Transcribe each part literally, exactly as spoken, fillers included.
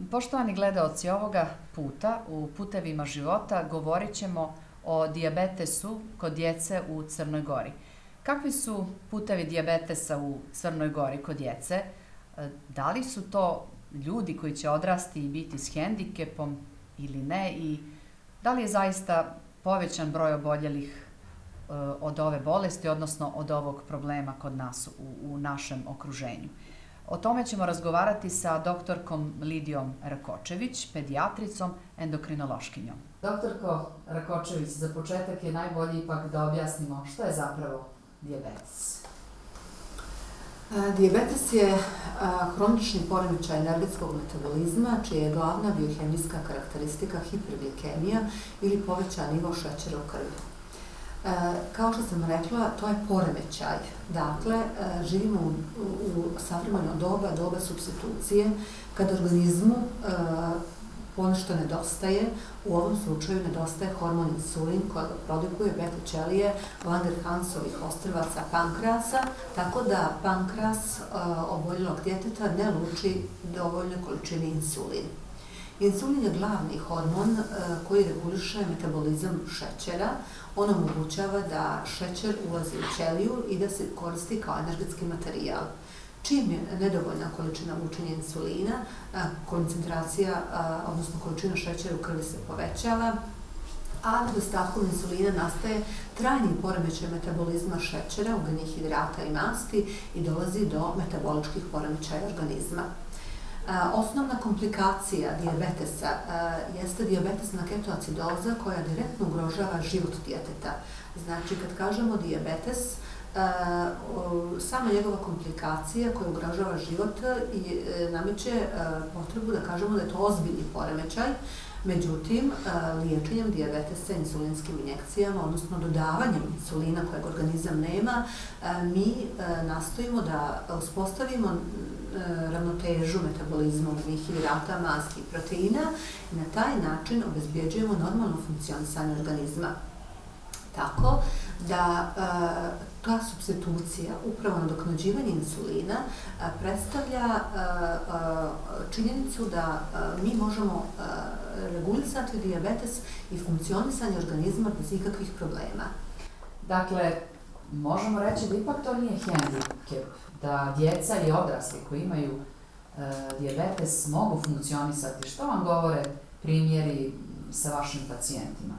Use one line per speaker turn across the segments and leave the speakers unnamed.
Poštovani gledaoci, ovoga puta u Putevima života govorit ćemo o dijabetesu kod djece u Crnoj Gori. Kakvi su putevi dijabetesa u Crnoj Gori kod djece? Da li su to ljudi koji će odrasti i biti s hendikepom ili ne? I da li je zaista povećan broj oboljelih od ove bolesti, odnosno od ovog problema kod nas u, u našem okruženju? O tome ćemo razgovarati sa doktorkom Lidijom Rakočević, pedijatricom, endokrinološkinjom. Doktorko Rakočević, za početak je najbolje ipak da objasnimo što je zapravo dijabetes.
Dijabetes je hronični poremećaj energetskog metabolizma, čija je glavna biohemijska karakteristika hiperglikemija ili povećan nivo šećera u krvi. Kao što sam rekla, to je poremećaj. Dakle, živimo u, u savremeno doba, doba supstitucije, kada organizmu e, ponešto nedostaje, u ovom slučaju nedostaje hormon insulin koja produkuje beta ćelije Langerhansovih ostrvaca pankreasa, tako da pankreas e, oboljelog djeteta ne luči dovoljne količine insulina. Insulin je glavni hormon koji reguliše metabolizam šećera. On omogućava da šećer ulazi u ćeliju i da se koristi kao energetski materijal. Čim je nedovoljna količina lučenja insulina, koncentracija, odnosno količina šećera u krvi se povećava, a nedostatkom insulina nastaje trajni poremećaj metabolizma šećera, ugljenih hidrata i masti i dolazi do metaboličkih poremećaja organizma. Osnovna komplikacija dijabetesa jeste dijabetesna ketoacidoza koja direktno ugrožava život djeteta. Znači, kad kažemo dijabetes, sama njegova komplikacija koja ugrožava život i nameće potrebu da kažemo da je to ozbiljni poremećaj. Međutim, liječenjem dijabetesa insulinskim injekcijama, odnosno dodavanjem insulina kojeg organizam nema, mi nastojimo da uspostavimo ravnotežu metabolizma ugljenih hidrata, masti i proteina i na taj način obezbjeđujemo normalno funkcionisanje organizma. Tako da ta supstitucija, upravo nadoknađivanje insulina, predstavlja činjenicu da mi možemo regulisati dijabetes i funkcionisanje organizma bez ikakvih problema.
Dakle, možemo reći da ipak to nije hendikep, da djeca i odrasli koji imaju e, dijabetes mogu funkcionisati. Što vam govore primjeri sa vašim pacijentima?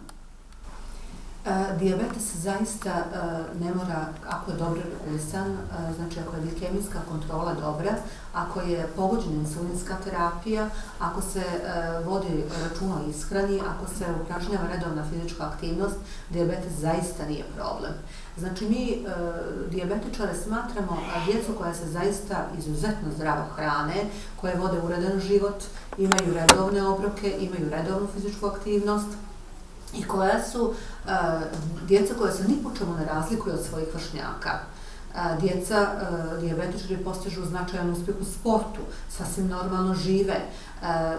E, dijabetes zaista e, ne mora, ako je dobro regulisan, e, znači ako je glikemijska kontrola dobra, ako je pogođena insulinska terapija, ako se e, vodi računa o ishrani, ako se upražnjava redovna fizička aktivnost, dijabetes zaista nije problem. Znači, mi e, dijabetičare smatramo djecu koja se zaista izuzetno zdravo hrane, koje vode uredan život, imaju redovne obroke, imaju redovnu fizičku aktivnost i koja su e, djeca koja se ni po čemu ne razlikuju od svojih vršnjaka. E, djeca e, dijabetičari postižu značajan uspjeh u sportu, sasvim normalno žive. E,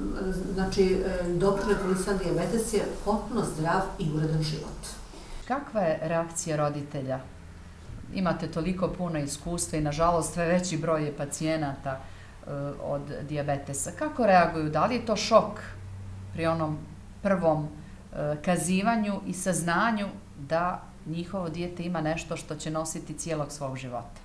znači, e, dobro regulisan dijabetes je potpuno zdrav i uredan život.
Kakva je reakcija roditelja? Imate toliko puno iskustva i nažalost sve veći broj je pacijenata uh, od dijabetesa. Kako reaguju? Da li je to šok pri onom prvom uh, kazivanju i saznanju da njihovo dijete ima nešto što će nositi cijelog svog života?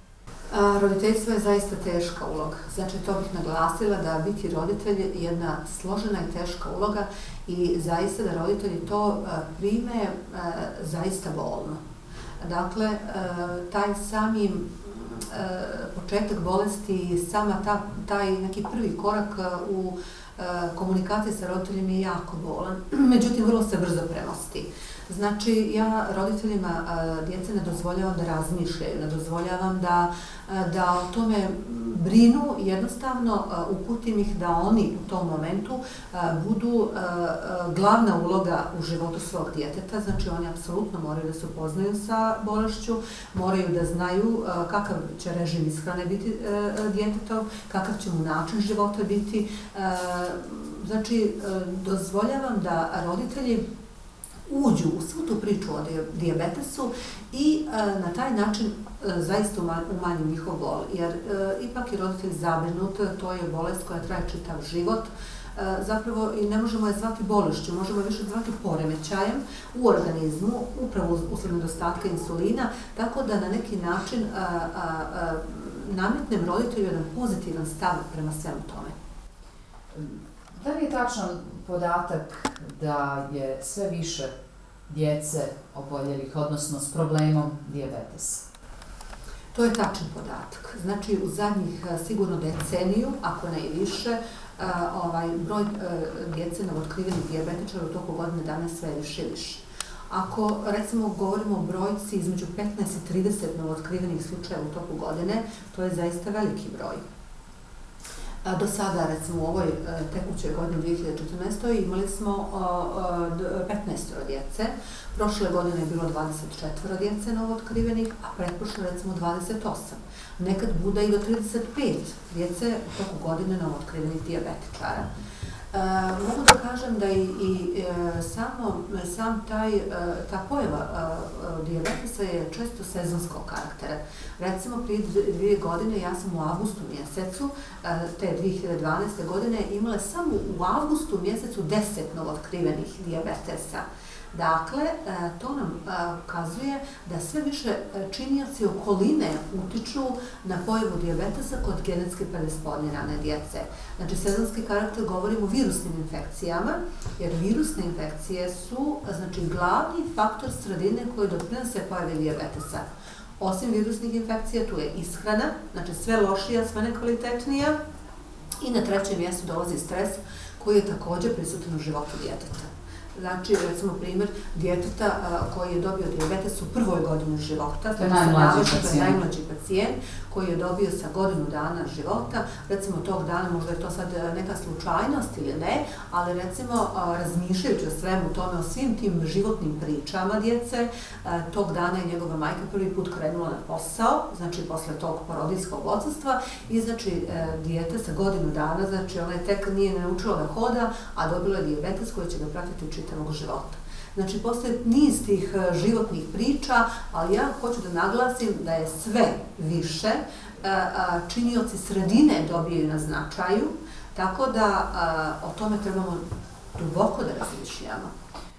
A, roditeljstvo je zaista teška uloga. Znači, to bih naglasila da biti roditelj je jedna složena i teška uloga i zaista da roditelji to a, prime a, zaista bolno. Dakle, a, taj sami a, početak bolesti, sama ta, taj neki prvi korak a, u a, komunikaciji sa roditeljima je jako bolan, međutim, vrlo se brzo premosti. Znači, ja roditeljima a, djece ne dozvoljavam da razmišljaju, ne dozvoljavam da, a, da o tome brinu, jednostavno a, uputim ih da oni u tom momentu a, budu a, a, glavna uloga u životu svog djeteta. Znači, oni apsolutno moraju da se upoznaju sa bolešću, moraju da znaju a, kakav će režim ishrane biti a, djetetov, kakav će mu način života biti. A, znači, a, dozvoljavam da roditelji uđu u svu tu priču o dijabetesu i na taj način zaista umanji njihov bol. Jer ipak je roditelj zabrinut, to je bolest koja traje čitav život, zapravo i ne možemo je zvati bolešću, možemo je više zvati poremećajem u organizmu, upravo usled nedostatka insulina, tako da na neki način nametnem roditelju jedan pozitivan stav prema svemu tome.
Da li je tačan podatak da je sve više djece oboljelih, odnosno s problemom dijabetesa?
To je tačan podatak. Znači, u zadnjih sigurno deceniju, ako ne i više, ovaj, broj djece novootkrivenih dijabetičara u toku godine dana sve više i više. Ako, recimo, govorimo o brojci između petnaest i trideset novootkrivenih slučajeva u toku godine, to je zaista veliki broj. Do sada, recimo, u ovoj tekućoj godini dvije hiljade četrnaestoj imali smo petnaest djece, prošle godine je bilo dvadeset četiri djece novootkrivenih, a pretprošle, recimo, dvadeset osam. Nekad bude i do trideset pet djece u toku godine novootkrivenih dijabetičara. E, mogu da kažem da i, i samo, sam taj, ta pojava dijabetesa je često sezonskog karaktera. Recimo, prije dvije godine ja sam u avgustu mjesecu te dvije hiljade dvanaeste godine imala samo u avgustu mjesecu deset novootkrivenih dijabetesa. Dakle, to nam ukazuje da sve više činioci okoline utiču na pojavu dijabetesa kod genetski predisponirane djece. Znači, sezonski karakter govorimo o virusnim infekcijama, jer virusne infekcije su, znači, glavni faktor sredine koji doprinose pojavi dijabetesa. Osim virusnih infekcija, tu je ishrana, znači sve lošija, sve nekvalitetnija, i na trećem mjestu dolazi stres koji je također prisutan u životu djeteta. Znači, recimo primjer djeteta koji je dobio dijabetes u prvoj godini života, to je najmlađi pacijent koji je dobio sa godinu dana života, recimo tog dana, možda je to sad neka slučajnost ili ne, ali recimo razmišljajući o svemu tome, o svim tim životnim pričama djece, tog dana je njegova majka prvi put krenula na posao, znači posle tog porodiljskog odsustva, i znači dijete sa godinu dana, znači ona je tek nije naučila da hoda, a dobila je dijabetes koji će ga pratiti u čitavog života. Znači, postoje niz tih životnih priča, ali ja hoću da naglasim da je sve više, činioci sredine dobijaju na značaju, tako da o tome trebamo duboko da razmišljamo.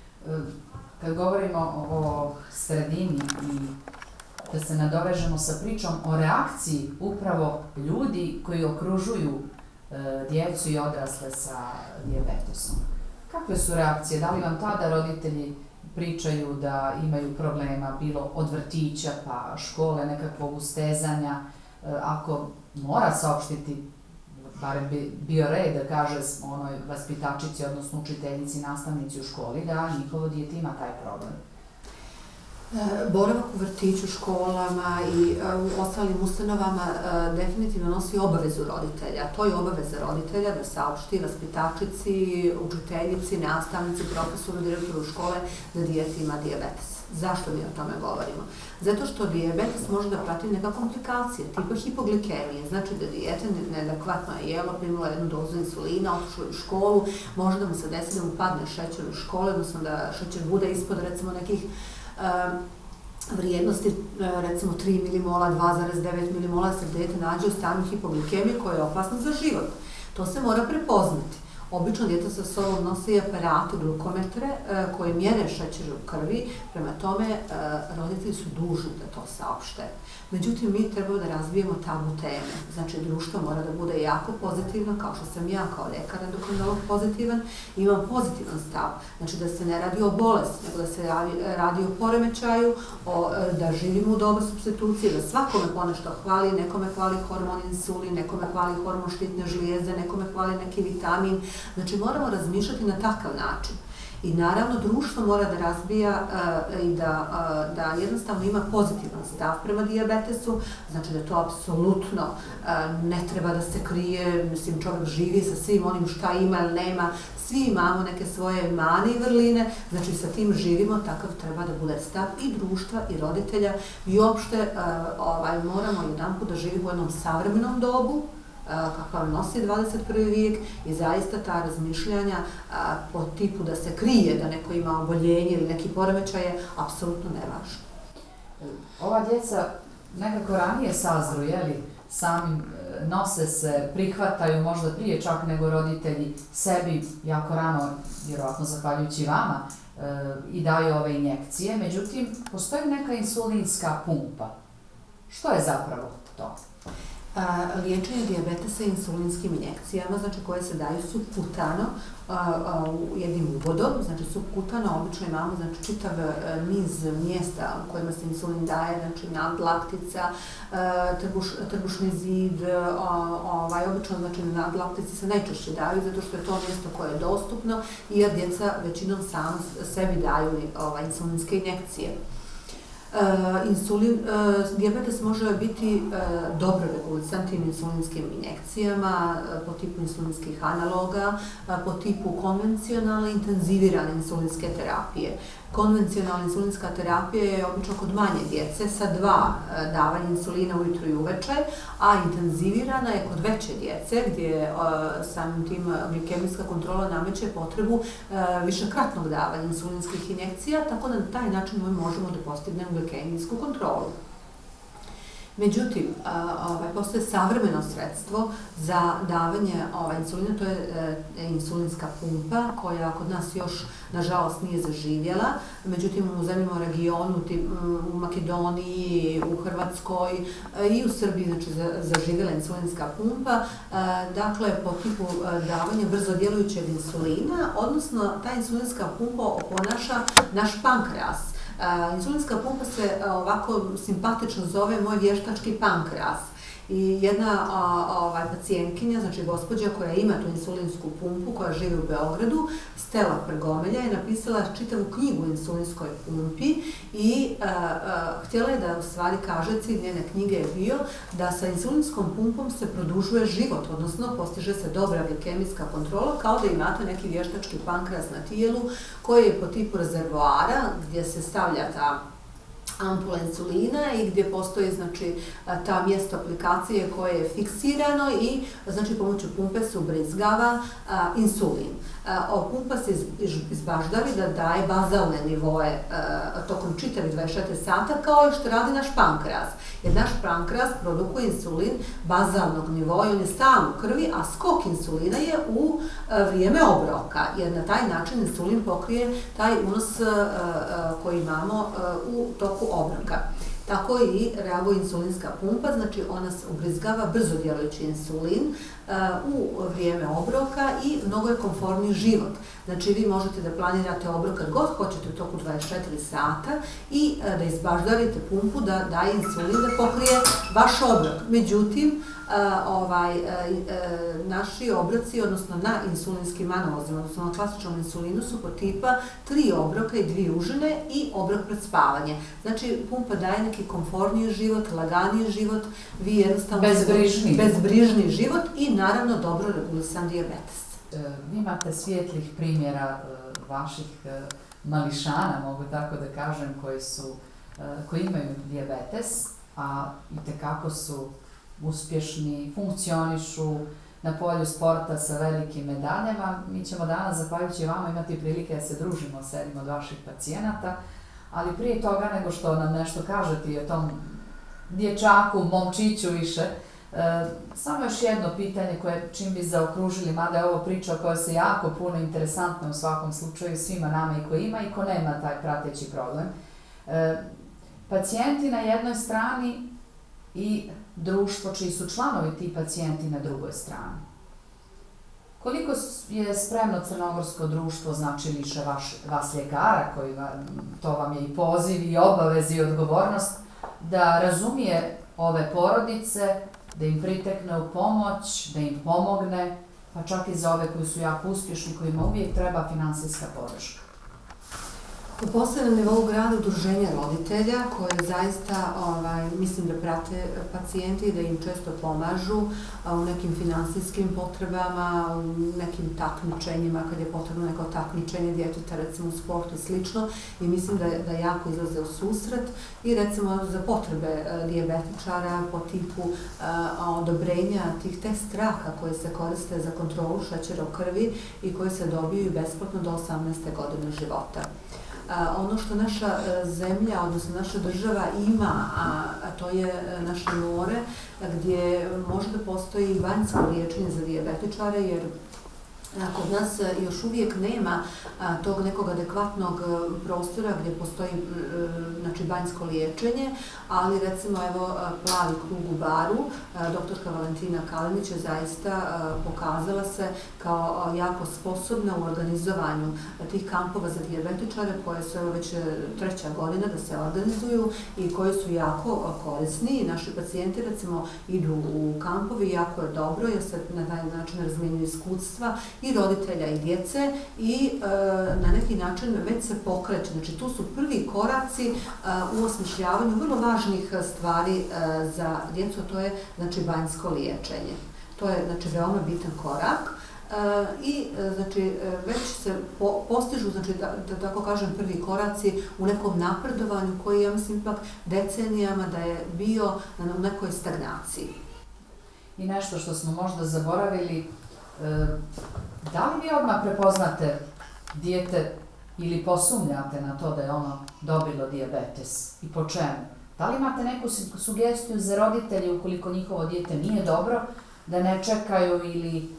Kad govorimo o sredini i da se nadovežemo sa pričom o reakciji upravo ljudi koji okružuju djecu i odrasle sa dijabetesom. Kakve su reakcije? Da li vam tada roditelji pričaju da imaju problema, bilo od vrtića pa škole, nekakvog ustezanja? Ako mora saopštiti, barem bi bio red da kaže onoj vaspitačici, odnosno učiteljici, nastavnici u školi, da njihovo dijete ima taj problem.
Boravak u vrtiću, školama i u ostalim ustanovama definitivno nosi obavezu roditelja. To je obaveza roditelja da saopšti vaspitačici, učiteljici, nastavnici, profesoru, direktoru škole da dijete ima dijabetes. Zašto mi o tome govorimo? Zato što dijabetes može da prati neka komplikacija, tipa hipoglikemije, znači da dijete neadekvatno je jelo, primilo jednu dozu insulina, otišlo u školu, može da mu se desi da mu padne šećer u škole, odnosno da šećer bude ispod recimo nekih vrijednosti, recimo tri milimola, dva zarez devet milimola, se dijete nađe u stanju hipoglikemije koja je opasna za život. To se mora prepoznati. Obično dijete sa sobom nosi aparate, glukometre koji mjere šećer u krvi, prema tome roditelji su dužni da to saopšte. Međutim, mi trebamo da razvijemo tabu teme. Znači, društvo mora da bude jako pozitivno, kao što sam ja kao ljekar endokrinolog pozitivan, imam pozitivan stav. Znači, da se ne radi o bolesti, nego da se radi o poremećaju, da živimo u doba supstitucije, da svakome ponešto hvali, nekome hvali hormon insulin, nekome hvali hormon štitne žlijeze, nekome hvali neki vitamin. Znači, moramo razmišljati na takav način. I naravno, društvo mora da razbija i da jednostavno ima pozitivan stav prema dijabetesu, znači da to apsolutno ne treba da se krije, mislim, čovjek živi sa svim onim šta ima ili nema, svi imamo neke svoje mane i vrline, znači sa tim živimo, takav treba da bude stav i društva i roditelja i uopšte moramo jedan put da živimo u jednom savremenom dobu, kakav nosi dvadeset prvi vijek i zaista ta razmišljanja po tipu da se krije da neko ima oboljenje ili neki poremećaj je apsolutno nevažno.
Ova djeca nekako ranije sazru, jeli, sami nose se, prihvataju možda prije čak nego roditelji sebi jako rano, vjerojatno zahvaljujući vama, i daju ove injekcije. Međutim, postoji neka insulinska pumpa. Što je zapravo to?
Liječenje dijabetesa insulinskim injekcijama, znači koje se daju supkutano jednim uvodom, znači supkutano obično imamo znači čitav niz mjesta u kojima se insulin daje, znači nadlaktica, trbuš, trbušni zid, ovaj, obično znači nadlaktici se najčešće daju zato što je to mjesto koje je dostupno i jer djeca većinom sama sebi daju ovaj, insulinske injekcije. Uh, insulin, uh, dijabetes može biti uh, dobro regulisan tim insulinskim injekcijama uh, po tipu insulinskih analoga, uh, po tipu konvencionalne intenzivirane insulinske terapije. Konvencionalna insulinska terapija je obično kod manje djece sa dva uh, davanja insulina ujutro i uveče, a intenzivirana je kod veće djece gdje uh, samim tim glikemijska kontrola nameće potrebu uh, višekratnog davanja insulinskih injekcija, tako da na taj način mi možemo da postignemo glikemijsku kontrolu. Međutim, ovaj, postoje savremeno sredstvo za davanje ovaj, insulina, to je e, insulinska pumpa koja kod nas još nažalost nije zaživjela, međutim u zemljama u regionu, tip, u Makedoniji, u Hrvatskoj e, i u Srbiji znači, za, zaživjela insulinska pumpa, e, dakle po tipu e, davanja brzo djelujućeg insulina, odnosno ta insulinska pumpa oponaša naš pankreas. Uh, insulinska pumpa se uh, ovako simpatično zove moj vještački pankreas. I jedna uh, ovaj, pacijentkinja, znači gospođa koja ima tu insulinsku pumpu, koja živi u Beogradu, Stela Prgomelja, je napisala čitavu knjigu o insulinskoj pumpi i uh, uh, htjela je da u stvari kaže, cilj njene knjige je bio da sa insulinskom pumpom se produžuje život, odnosno postiže se dobra glikemijska kontrola, kao da imate neki vještački pankreas na tijelu koji je po tipu rezervoara gdje se stavlja ta ampula insulina i gdje postoji znači ta mjesto aplikacije koje je fiksirano i znači pomoću pumpe se ubrizgava a, insulin. A, pumpa se iz, izbaždavi da daje bazalne nivoe a, tokom čitavih dvadeset četiri sata kao što radi naš pankreas. Jer naš pankreas produkuje insulin bazalnog nivoa i on je stalno u krvi, a skok insulina je u a, vrijeme obroka, jer na taj način insulin pokrije taj unos a, a, koji imamo a, u toku obroka. Tako i reaguje insulinska pumpa, znači ona se ubrizgava brzo djelujući insulin uh, u vrijeme obroka i mnogo je komforniji život. Znači vi možete da planirate obrok kad god hoćete u toku dvadeset četiri sata i uh, da izbaždarite pumpu da daje insulin da pokrije vaš obrok. Međutim, uh, ovaj, uh, uh, naši obroci, odnosno na insulinskim analozima, odnosno na klasičnom insulinu su po tipa tri obroka i dvije užine i obrok pred spavanje. Znači pumpa daje neki komforniji život, laganiji život, vi jednostavno
bezbrižni.
bezbrižni život i naravno dobro regulisan dijabetes.
Vi imate svijetlih primjera vaših mališana, mogu tako da kažem, koji su, koji imaju dijabetes, a itekako su uspješni, funkcionišu na polju sporta sa velikim medaljama. Mi ćemo danas, zahvaljujući vama, imati prilike da se družimo s jednim od vaših pacijenata, ali prije toga nego što nam nešto kažete i o tom dječaku, momčiću više, e, samo još jedno pitanje koje čim bi zaokružili, mada je ovo priča koja se jako puno interesantna u svakom slučaju svima nama i ko ima i ko nema taj prateći problem. E, pacijenti na jednoj strani i društvo čiji su članovi ti pacijenti na drugoj strani. Koliko je spremno crnogorsko društvo, znači više vaš, vas ljekara, koji va, to vam je i poziv i obavez i odgovornost, da razumije ove porodice, da im pritekne u pomoć, da im pomogne, pa čak i za ove koji su jako uspješni, kojima uvijek treba finansijska podrška?
Po posebnom nivou grada udruženja roditelja koje zaista, ovaj, mislim da prate pacijenti i da im često pomažu a, u nekim finansijskim potrebama, u nekim takmičenjima, kad je potrebno neko takmičenje djeteta, recimo u sportu i slično, i mislim da, da jako izlaze u susret i recimo za potrebe a, dijabetičara po tipu a, odobrenja tih test straka koje se koriste za kontrolu šećera u krvi i koje se dobiju besplatno do osamnaeste godine života. Ono što naša zemlja, odnosno naša država ima, a to je naše more, gdje može da postoji i vanjsko liječenje za dijabetičare, jer kod nas još uvijek nema tog nekog adekvatnog prostora gdje postoji znači, banjsko liječenje, ali recimo evo Plavi krug u Baru, doktorka Valentina Kalinić je zaista pokazala se kao jako sposobna u organizovanju tih kampova za dijabetičare koje su evo već treća godina da se organizuju i koji su jako korisni i naši pacijenti recimo idu u kampovi, jako je dobro jer se na taj način razmjenjuju iskustva i roditelja i djece i e, na neki način već se pokreće. Znači tu su prvi koraci e, u osmišljavanju vrlo važnih stvari e, za djecu, to je znači banjsko liječenje. To je znači veoma bitan korak. E, I znači već se po, postižu, znači da, da tako kažem, prvi koraci u nekom napredovanju koji ja mislim ipak decenijama da je bio na nekoj stagnaciji.
I nešto što smo možda zaboravili, da li vi odmah prepoznate dijete ili posumnjate na to da je ono dobilo dijabetes i po čemu? Da li imate neku sugestiju za roditelje ukoliko njihovo dijete nije dobro, da ne čekaju ili e,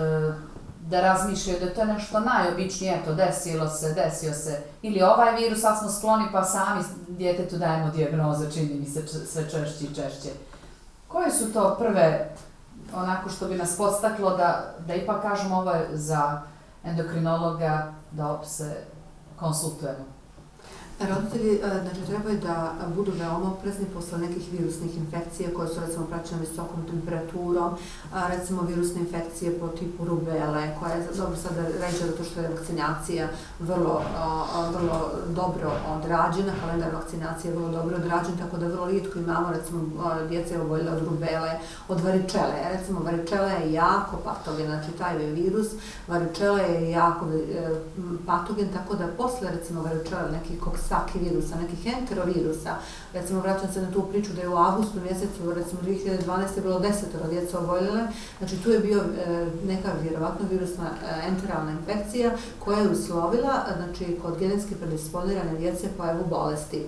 da razmišljaju da to je nešto najobičnije, eto desilo se, desio se, ili ovaj virus, sad smo skloni pa sami djetetu dajemo dijagnoze, čini mi se sve češće i češće. Koje su to prve onako što bi nas podstaklo da, da ipak kažemo ovo je za endokrinologa da se konsultujemo?
Roditelji znači, trebaju da budu veoma oprezni posle nekih virusnih infekcija koje su recimo praćene visokom temperaturom, recimo virusne infekcije po tipu rubele, koja je dobro sada ređa zato što je vakcinacija vrlo, vrlo dobro odrađena, kalendar vakcinacije je vrlo dobro odrađen, tako da vrlo rijetko imamo recimo djece oboljele od rubele, od varičele. Recimo varičela je jako patogen, znači taj virus, varičela je jako patogen, tako da posle recimo varičela nekih koks svaki virusa, nekih enterovirusa. Recimo, vraćam se na tu priču da je u avgustu mjesecu, recimo dvije hiljade dvanaeste. bilo desetoro djeca oboljele. Znači, tu je bio e, neka vjerovatno virusna e, enteralna infekcija koja je uslovila, znači, kod genetski predisponirane djece pojavu bolesti.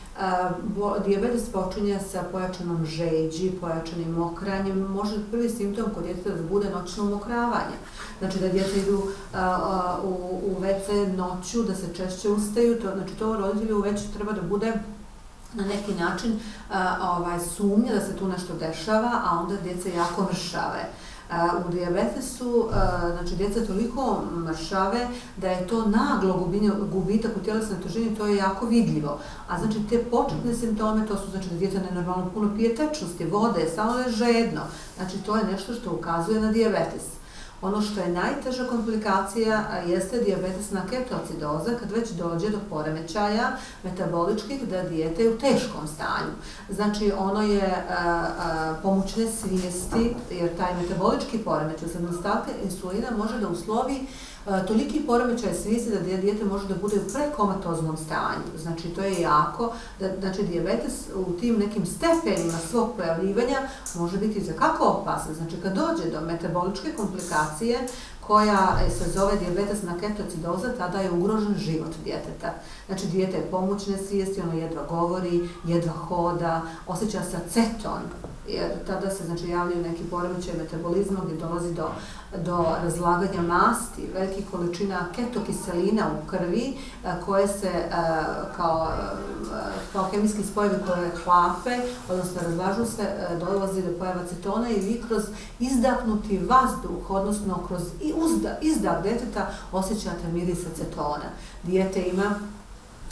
Uh, dijabetes počinje sa pojačanom žeđi, pojačanim mokranjem, može prvi simptom kod djeteta da bude noćno mokravanje. Znači da djeca idu uh, uh, u, u ve ce noću, da se češće ustaju, to, znači to roditelju već treba da bude na neki način uh, ovaj, sumnja da se tu nešto dešava, a onda djeca jako mršave. U dijabetesu, znači djeca toliko mršave da je to naglo gubitak u tjelesnoj težini, to je jako vidljivo. A znači te početne simptome, to su znači da djeca nenormalno puno pije tečnosti, vode, samo je žedno. Znači to je nešto što ukazuje na dijabetes. Ono što je najteža komplikacija jeste dijabetesna ketoacidoza, kad već dođe do poremećaja metaboličkih da dijete je u teškom stanju. Znači ono je a, a, pomoćne svijesti, jer taj metabolički poremećaj sa nedostatkom insulina može da uslovi a, toliki poremećaj svijesti da dijete može da bude u prekomatoznom stanju. Znači to je jako, da, znači dijabetes u tim nekim stepenima svog pojavljivanja može biti itekako opasan. Znači kad dođe do metaboličke komplikacije koja se zove dijabetesna ketoacidoza, tada je ugrožen život djeteta. Znači, dijete je pomoćne svijesti, ono jedva govori, jedva hoda, osjeća se aceton, jer tada se znači, javljaju neki poremećaj metabolizma gdje dolazi do, do razlaganja masti, velikih količina ketokiselina u krvi, koje se kao, kao kemijski spojevi koje hlape, odnosno razlažu se, dolazi do pojava acetona i vi kroz izdahnuti vazduh, odnosno kroz izdah djeteta osjećate miris acetona. Dijete ima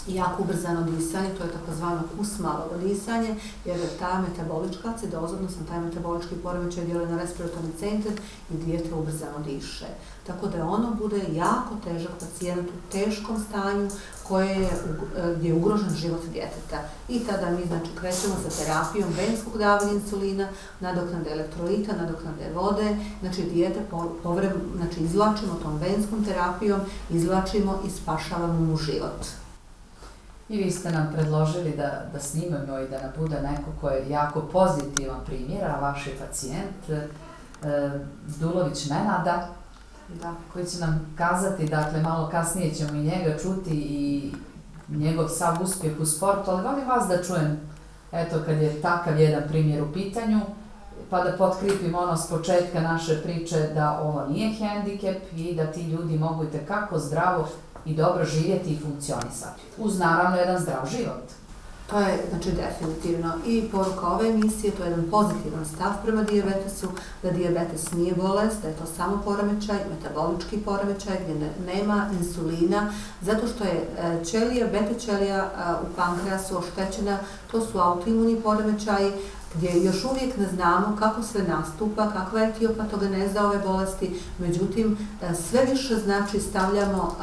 jako ubrzano disanje, to je takozvano kusmalovo disanje, jer ta metabolička acidoza, odnosno taj metabolički poremećaj djeluje na respiratorni centar i dijete ubrzano diše. Tako da ono bude jako težak pacijent u teškom stanju koje je, gdje je ugrožen život djeteta. I tada mi znači krećemo sa terapijom venskog davanja insulina, nadoknade elektrolita, nadoknade vode, znači dijete povrem, znači izvlačimo tom venskom terapijom, izvlačimo i spašavamo mu život.
I vi ste nam predložili da, da snimamo i da nam bude neko ko je jako pozitivan primjer, a vaš je pacijent e, Dulović Nenada, da, koji će nam kazati, dakle malo kasnije ćemo i njega čuti i njegov sav uspjeh u sportu, ali volim vas da čujem, eto kad je takav jedan primjer u pitanju, pa da potkripim ono s početka naše priče da ovo nije hendikep i da ti ljudi mogu itekako zdravo i dobro živjeti i funkcionisati. Uz naravno jedan zdrav život.
To je, znači, definitivno i poruka ove emisije, to je jedan pozitivan stav prema dijabetesu, da dijabetes nije bolest, da je to samo poremećaj, metabolički poremećaj gdje ne, nema insulina, zato što je ćelija, beta ćelija u pankreasu oštećena, to su autoimuni poremećaji, gdje još uvijek ne znamo kako sve nastupa, kakva je etiopatogeneza ove bolesti, međutim sve više znači stavljamo,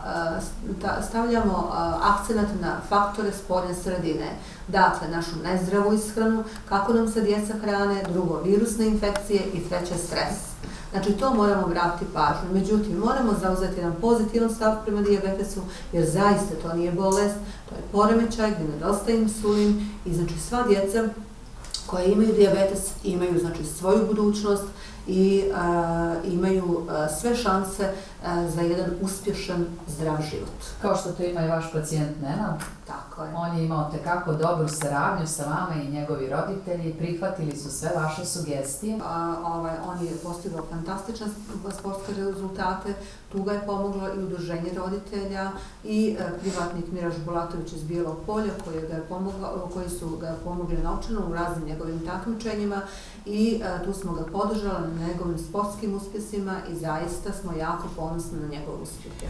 stavljamo akcenat na faktore spoljne sredine. Dakle, našu nezdravu ishranu, kako nam se djeca hrane, drugo virusne infekcije i treće stres. Znači, to moramo vratiti pažnju. Međutim, moramo zauzeti jedan pozitivan stav prema dijabetesu, jer zaista to nije bolest, to je poremećaj gdje nedostaje insulin i znači sva djeca koje imaju dijabetes imaju znači svoju budućnost i uh, imaju uh, sve šanse uh, za jedan uspješan zdrav život.
Kao što to ima i vaš pacijent Nenad.
Tako je.
On je imao tekako dobru saradnju sa vama i njegovi roditelji, prihvatili su sve vaše sugestije.
Uh, ovaj, on je postigao fantastične sportske rezultate, tu ga je pomoglo i udruženje roditelja i uh, privatnik Miraž Bulatović iz Bijelog Polja koji, ga je pomogla, koji su ga pomogli novčano u raznim njegovim takmičenjima i uh, tu smo ga podržali na njegovim sportskim uspjesima i zaista smo jako ponosni na njegove uspjehe.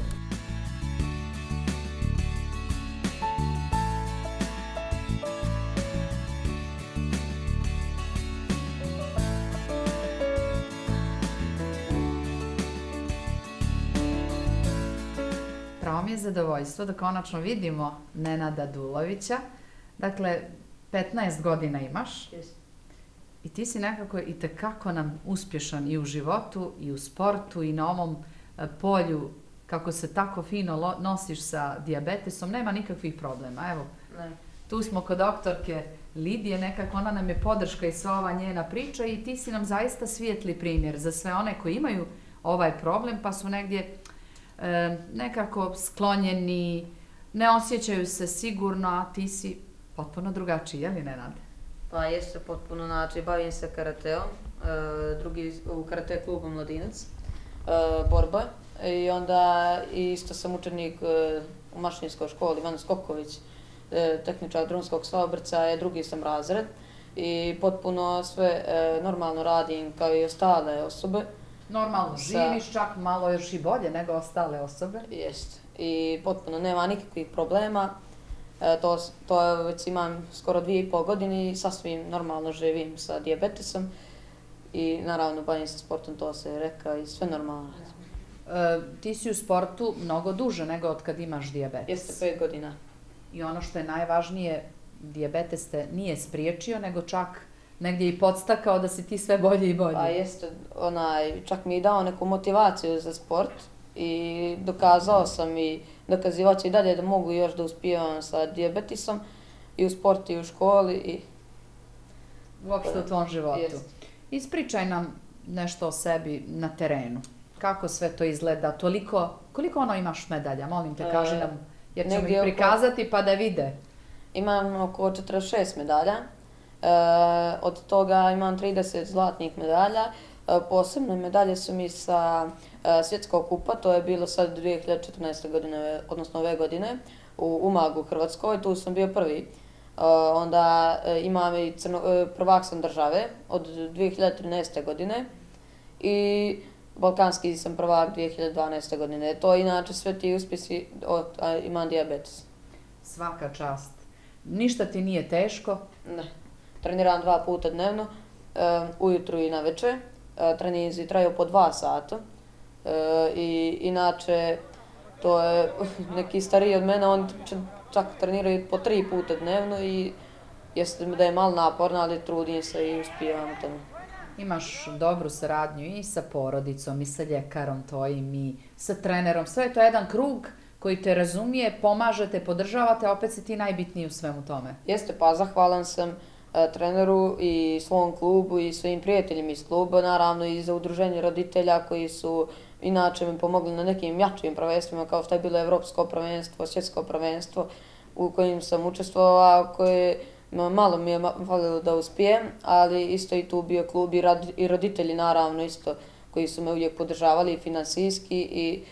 Pravo mi je zadovoljstvo da konačno vidimo Nenada Dulovića. Dakle, petnaest godina imaš.
Yes.
I ti si nekako itekako nam uspješan i u životu, i u sportu, i na ovom polju, kako se tako fino nosiš sa dijabetesom, nema nikakvih problema. Evo,
ne.
Tu smo kod doktorke Lidije, nekako ona nam je podrška i sva ova njena priča i ti si nam zaista svijetli primjer za sve one koji imaju ovaj problem, pa su negdje e, nekako sklonjeni, ne osjećaju se sigurno, a ti si potpuno drugačiji, je li Nenad?
Pa jeste potpuno, znači bavim se karateom, e, drugi u karate klubu Mladinac, e, borba i onda isto sam učenik e, u mašinskoj školi Ivan Skoković, e, tehničar drumskog saobraćaja, drugi sam razred i potpuno sve e, normalno radim kao i ostale osobe.
Normalno, živiš čak malo još i bolje nego ostale osobe.
Jeste i potpuno nema nikakvih problema. E, to, to već imam skoro dvije i pol godine i sasvim normalno živim sa dijabetesom i naravno bavim se sportom, to se reka i sve normalno.
E, ti si u sportu mnogo duže nego od kad imaš dijabetes.
Jeste pet godina.
I ono što je najvažnije, dijabetes te nije spriječio, nego čak negdje i podstakao da si ti sve bolje i bolje.
Pa jeste, onaj, čak mi je dao neku motivaciju za sport i dokazao sam i dokazivat ću i dalje da mogu još da uspijevam sa dijabetesom i u sportu i u školi. I
uopšte u tvom životu.
Jest.
Ispričaj nam nešto o sebi na terenu. Kako sve to izgleda? Toliko, koliko ono imaš medalja? Molim te, kaži nam, jer ćemo ih prikazati oko, pa da vide.
Imam oko četrdeset šest medalja. E, od toga imam trideset zlatnih medalja. E, posebne medalje su mi sa e, svjetskog kupa, to je bilo sad dvije hiljade četrnaeste. godine, odnosno ove godine, u Umagu u Hrvatskoj, tu sam bio prvi. E, onda e, imam i crno, e, prvak sam države od dvije hiljade trinaeste. godine i balkanski sam prvak dvije hiljade dvanaeste. godine. To inače sve ti uspjesi, o, a, imam dijabetes.
Svaka čast. Ništa ti nije teško?
Ne. Treniram dva puta dnevno, e, ujutru i navečer. E, treninzi traju po dva sata. E, I inače, to je neki stariji od mene, oni čak treniraju po tri puta dnevno i jeste da je malo naporno, ali trudim se i uspijevam u tome.
Imaš dobru saradnju i sa porodicom, i sa ljekarom tvojim, i sa trenerom. Sve je to jedan krug koji te razumije, pomažete, podržavate, a opet si ti najbitniji u svemu tome.
Jeste, pa zahvalan sam e, treneru i svom klubu i svojim prijateljima iz kluba, naravno i za udruženje roditelja koji su inače mi pomogli na nekim jačim prvenstvima kao što je bilo Evropsko prvenstvo, Svjetsko prvenstvo u kojim sam učestvovao, koje malo mi je falilo da uspijem, ali isto i tu bio klub i, rad, i roditelji naravno isto koji su me uvijek podržavali i finansijski i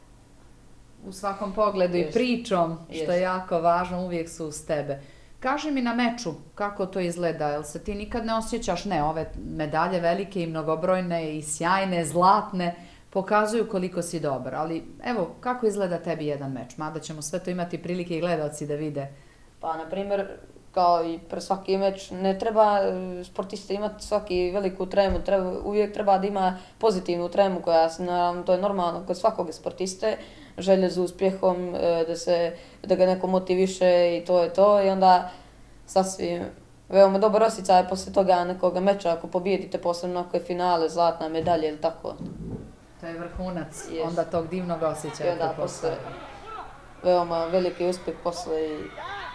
u svakom pogledu jest. I pričom, što jest. Je jako važno, uvijek su uz tebe. Kaži mi na meču kako to izgleda, jel se ti nikad ne osjećaš, ne, ove medalje velike i mnogobrojne i sjajne, zlatne, pokazuju koliko si dobar, ali evo, kako izgleda tebi jedan meč, mada ćemo sve to imati prilike i gledalci da vide.
Pa, na primjer, kao i pre svaki meč, ne treba sportista imati svaki veliku tremu, treba, uvijek treba da ima pozitivnu tremu koja se, naravno, to je normalno kod svakog sportiste, želje za uspjehom, da, se, da ga neko motiviše i to je to i onda sasvim veoma dobar osjećaj poslije toga nekoga meča ako pobijedite, posebno ako je finale, zlatna medalja ili tako.
To je vrhunac, yes. Onda tog divnog osjećaja.
I onda posle veoma veliki uspjeh posle i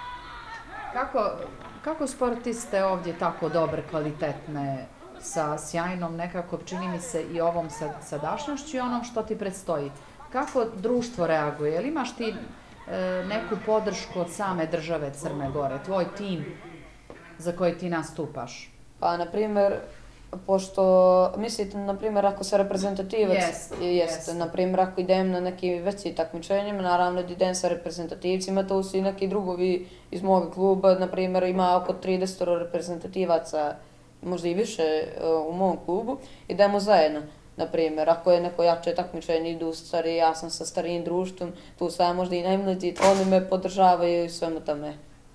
Kako, kako sportiste ovdje tako dobre, kvalitetne, sa sjajnom nekako, čini mi se, i ovom sadašnjošću i onom što ti predstoji? Kako društvo reaguje? Jel imaš ti e, neku podršku od same države Crne Gore, tvoj tim za koji ti nastupaš?
Pa, na primjer, pošto mislite, na primjer, ako se reprezentativac
jest,
jeste,
jest.
na primjer, ako idem na neki veći takmičenjima, naravno da idem sa reprezentativcima, to su i neki drugovi iz mog kluba, na primjer, ima oko trideset reprezentativaca, možda i više u mom klubu, idemo zajedno. Na primjer, ako je neko jače takmičenje, idu stari, ja sam sa starijim društvom, tu sam možda i najmlađi, oni me podržavaju i svemu tome.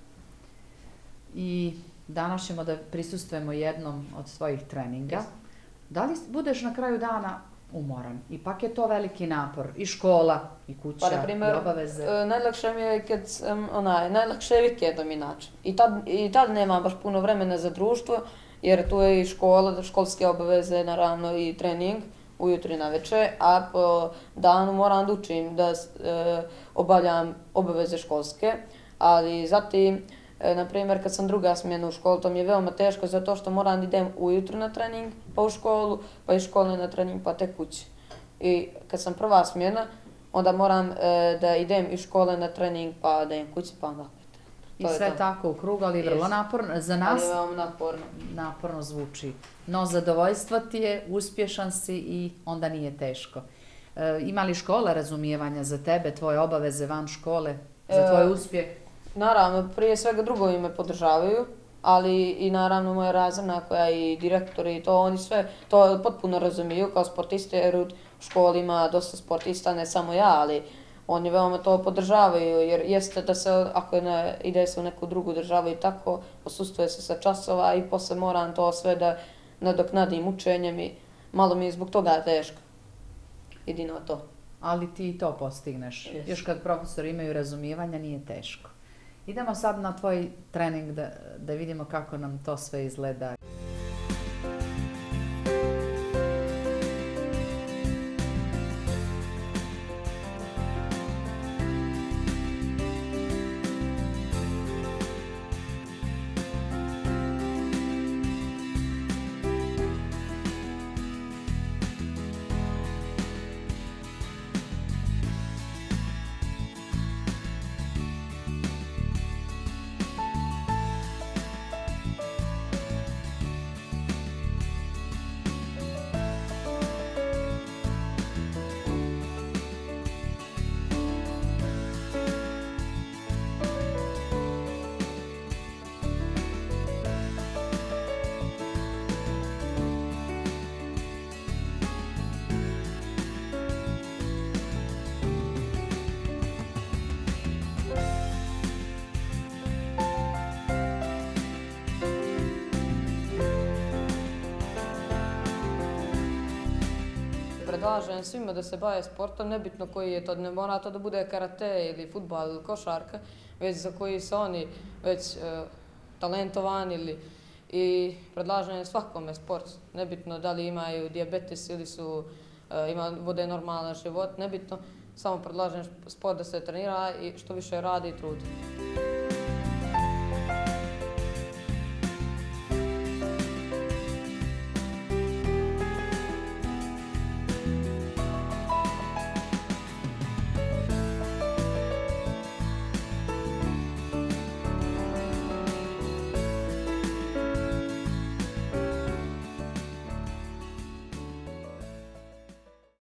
I danas ćemo da prisustvujemo jednom od svojih treninga. Yes. Da li budeš na kraju dana umoran? Ipak je to veliki napor. I škola, i kuća,
pa, na primjer,
i obaveze.
E, najlakše mi je kad sam, onaj, najlakše je vikendom inače. I tad, i tad nemam baš puno vremena za društvo, jer tu je i škola, školske obaveze, naravno i trening, ujutro i navečer, a po danu moram da učim da e, obavljam obaveze školske, ali zatim, e, na primjer, kad sam druga smjena u školu, to mi je veoma teško zato što moram da idem ujutro na trening, pa u školu, pa iz škole na trening, pa te kući. I kad sam prva smjena, onda moram e, da idem iz škole na trening, pa da idem kući, pa onda
I sve to. Tako u krug, ali vrlo yes. naporno. Za nas
ali veoma naporno.
Naporno zvuči. No, zadovoljstvo ti je, uspješan si i onda nije teško. E, ima li škola razumijevanja za tebe, tvoje obaveze van škole, za tvoj uspjeh?
E, naravno, prije svega drugovi me podržavaju, ali i naravno moja razredna koja i direktori i to, oni sve to potpuno razumiju kao sportiste, jer u školi ima dosta sportista, ne samo ja, ali oni veoma to podržavaju, jer jeste da se, ako ne, ide se u neku drugu državu i tako, posustuje se sa časova i posle moram to sve da nadoknadim učenjem i malo mi je zbog toga teško. Jedino to.
Ali ti i to postigneš. Yes. Još kad profesori imaju razumijevanja, nije teško. Idemo sad na tvoj trening da, da vidimo kako nam to sve izgleda.
predlažem svima da se bave sportom, nebitno koji je to, ne mora to da bude karate ili fudbal ili košarka, već za koji su oni već e, talentovani ili i predlažem svakome sport, nebitno da li imaju dijabetes ili su, e, ima, vode normalan život, nebitno, samo predlažem sport da se trenira i što više radi i trudi.